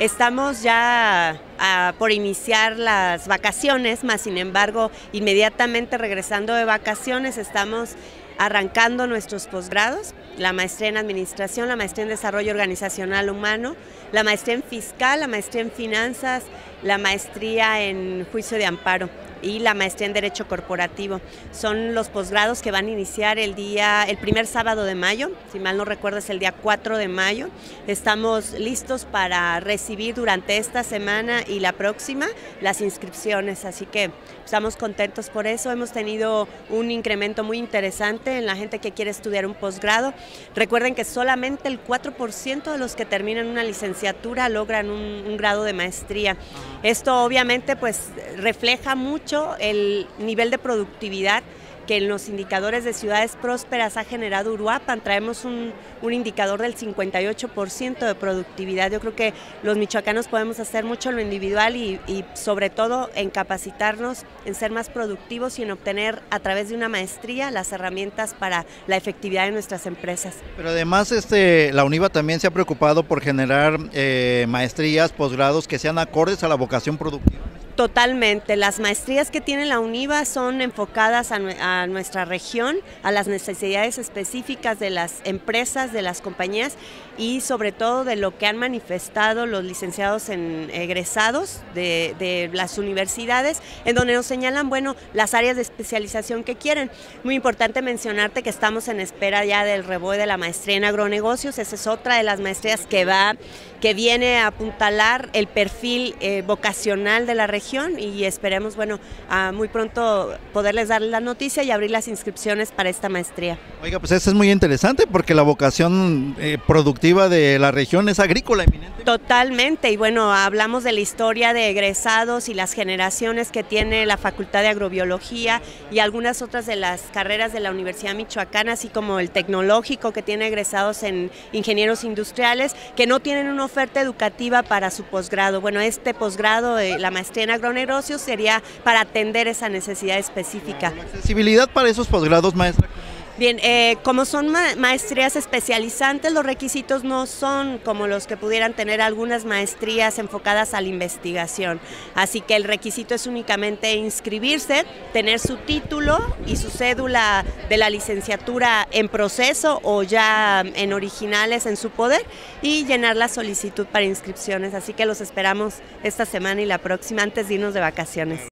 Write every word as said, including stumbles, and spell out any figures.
Estamos ya a, por iniciar las vacaciones, más sin embargo, inmediatamente regresando de vacaciones, estamos arrancando nuestros posgrados, la maestría en Administración, la maestría en Desarrollo Organizacional Humano, la maestría en Fiscal, la maestría en Finanzas, la maestría en Juicio de Amparo y la maestría en Derecho Corporativo. Son los posgrados que van a iniciar el día, el primer sábado de mayo, si mal no recuerdo es el día cuatro de mayo. Estamos listos para recibir durante esta semana y la próxima las inscripciones, así que estamos contentos por eso. Hemos tenido un incremento muy interesante en la gente que quiere estudiar un posgrado. Recuerden que solamente el cuatro por ciento de los que terminan una licenciatura logran un, un grado de maestría. Esto obviamente pues refleja mucho el nivel de productividad que en los indicadores de ciudades prósperas ha generado Uruapan. Traemos un, un indicador del cincuenta y ocho por ciento de productividad. Yo creo que los michoacanos podemos hacer mucho en lo individual y, y sobre todo en capacitarnos, en ser más productivos y en obtener a través de una maestría las herramientas para la efectividad de nuestras empresas. Pero además este, la UNIVA también se ha preocupado por generar eh, maestrías, posgrados que sean acordes a la vocación productiva. Totalmente, las maestrías que tiene la UNIVA son enfocadas a, a nuestra región, a las necesidades específicas de las empresas, de las compañías y sobre todo de lo que han manifestado los licenciados en egresados de, de las universidades, en donde nos señalan, bueno, las áreas de especialización que quieren. Muy importante mencionarte que estamos en espera ya del REVOE de la maestría en agronegocios. Esa es otra de las maestrías que va, que viene a apuntalar el perfil eh, vocacional de la región y esperemos, bueno, a muy pronto poderles dar la noticia y abrir las inscripciones para esta maestría. Oiga, pues eso es muy interesante porque la vocación eh, productiva de la región es agrícola eminente. Totalmente, y bueno, hablamos de la historia de egresados y las generaciones que tiene la Facultad de Agrobiología y algunas otras de las carreras de la Universidad Michoacana, así como el tecnológico que tiene egresados en ingenieros industriales que no tienen una oferta educativa para su posgrado. Bueno, este posgrado, eh, la maestría en agronegocios, sería para atender esa necesidad específica. ¿La accesibilidad para esos posgrados, maestra? Bien, eh, como son ma maestrías especializantes, los requisitos no son como los que pudieran tener algunas maestrías enfocadas a la investigación. Así que el requisito es únicamente inscribirse, tener su título y su cédula de la licenciatura en proceso o ya en originales en su poder y llenar la solicitud para inscripciones. Así que los esperamos esta semana y la próxima antes de irnos de vacaciones.